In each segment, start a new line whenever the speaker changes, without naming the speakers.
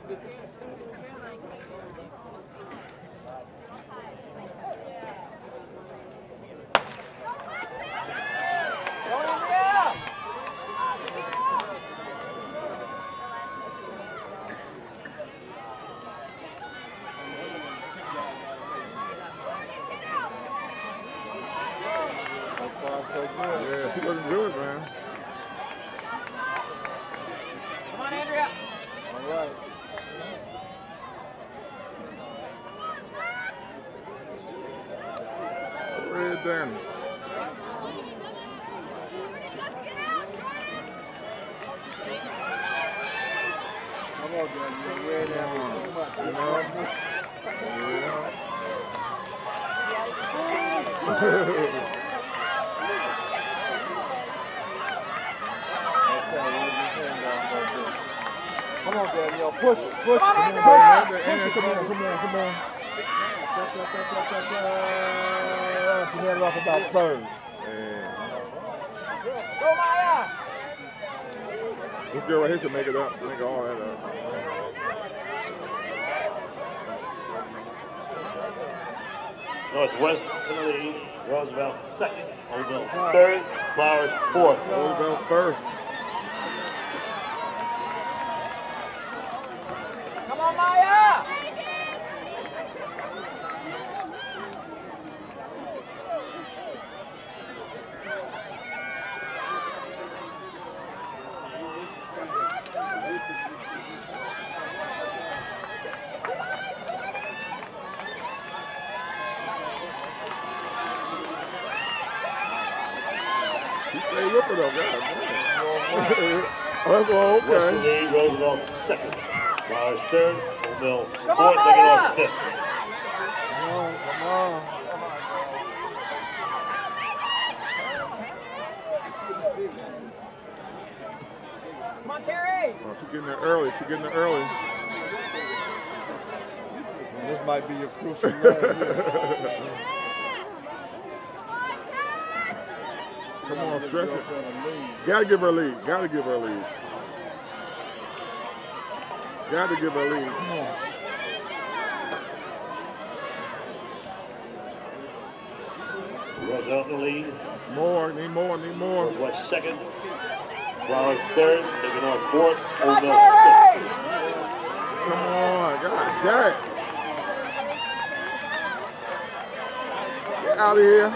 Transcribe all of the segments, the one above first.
Yeah, she looking good, man.
Come on, Andrea.
All right. Red Danny.
Come on, Danny. You're red Danny. Come on.
You know? Yeah.
Come on, Daddy, yo, push it, push it.
Come on,
Come
on.
She had it off about third.
Go, Maya.
This girl right here should make it up, make all that up.
Northwest in the lead, Roosevelt second, Oldville third, Flowers fourth.
Roosevelt first.
Come on, Maya.
He stayed with it though, God. That's all
West in the
okay.
lead, Roosevelt second, Flowers third, Oldville
Come
fourth,
on,
Lincoln
Maya.
North fifth.
Come on, come on.
Come on, Carrie.
Oh, she's getting there early. She's getting there early.
And this might be your crucial leg here.
Come on, stretch it. Gotta give her a lead. Gotta give her a lead. Gotta give her a lead. Come on.
Roosevelt in the lead,
More, need more, need more.
Northwest second, Flowers third, Lincoln North fourth,
Come on,
Oldville fifth.
Carrie.
Come on, God dang. Get out of here.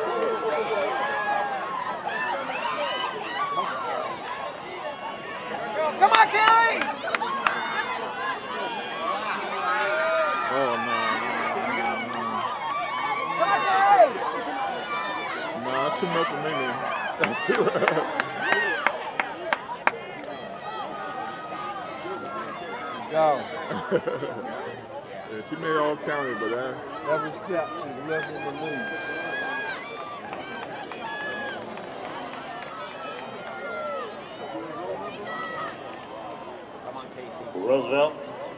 Come on, Carrie.
Oh, no.
Come on, Carrie.
No, that's too much for me, man. That's too much.
Go.
Yeah, she made all county, but that.
Every step, she's living the lead.
Come on, Casey.
Roosevelt.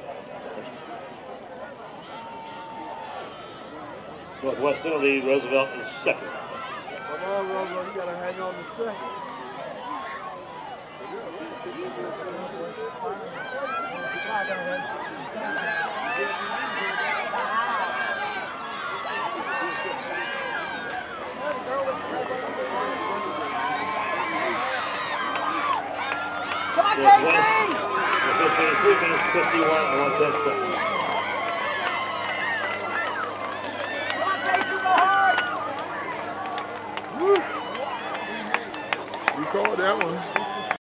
Northwest in the lead, Roosevelt is second.
Come on, Roosevelt, you gotta hang on to second.
Come on,
Northwest,
Casey.
with 3 minutes 51 and 1/10 seconds.
Come on, Casey, go hard.
You called that one.